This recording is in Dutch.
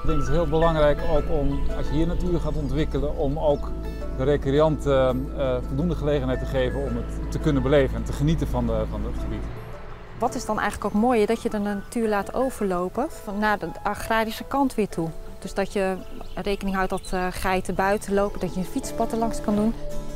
Ik denk dat het heel belangrijk ook om, als je hier natuur gaat ontwikkelen, om ook de recreanten voldoende gelegenheid te geven om het te kunnen beleven en te genieten van het gebied. Wat is dan eigenlijk ook mooi, dat je de natuur laat overlopen naar de agrarische kant weer toe. Dus dat je rekening houdt dat geiten buiten lopen, dat je een fietspad er langs kan doen.